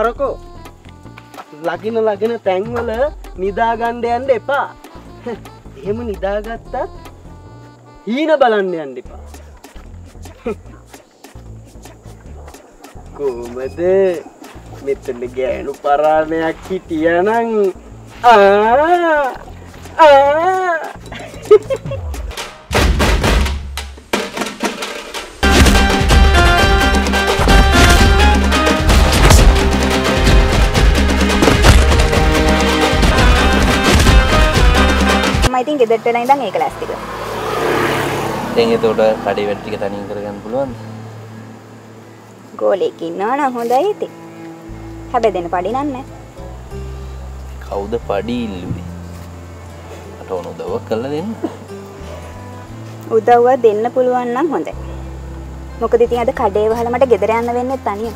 හරකෝ ලගින තැන්වල නිදා ගන්න යන්න එපා. එහෙම නිදාගත්තත් හීන බලන්න යන්න එපා. කොහමද මෙතන ගෑනු පරාණයක් හිටියනම් මම ඉතින් ගෙදරට වෙලා ඉඳන් ඒක ලෑස්ති කරා. දැන් එතකොට කඩේ වැඩ ටික තනියෙන් කරගන්න පුළුවන්ද? ගෝලෙක් ඉන්නවා නම් හොඳයි ඉතින්. හැබැයි දෙන්න පඩි නන්නේ. කවුද පඩි ඉල්ලුවේ? මට ඕන උදව්වක් කරලා දෙන්න. උදව්වක් දෙන්න පුළුවන් නම් හොඳයි. මොකද ඉතින් අද කඩේ වහලා මට ගෙදර යන්න වෙන්නේ තනියම.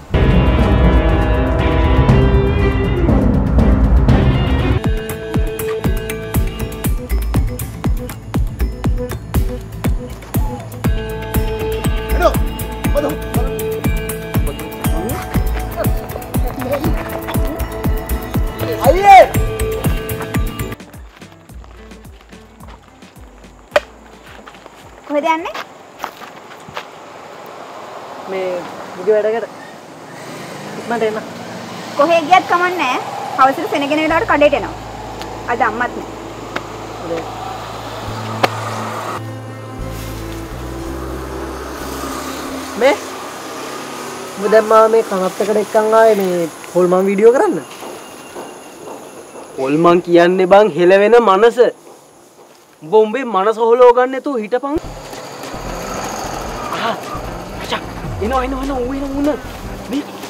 කොහෙද යන්නේ? මේ මුගේ වැඩකට ඉක්මනට එන්න. කොහෙ ගියත් කමක් නැහැ. හවසට සෙනගෙන වෙලාවට කඩේට එනවා. අද අම්මත් නෑ. මේ දැන් මම මේ කනත් එකට එක්කන් ආවේ මේ හොල්මන් වීඩියෝ කරන්න. හොල්මන් කියන්නේ බං හෙලවෙන මනස. උඹ උඹේ මනස හොලව ගන්න නැතුව හිටපන්. එනවා ඌ එන මේ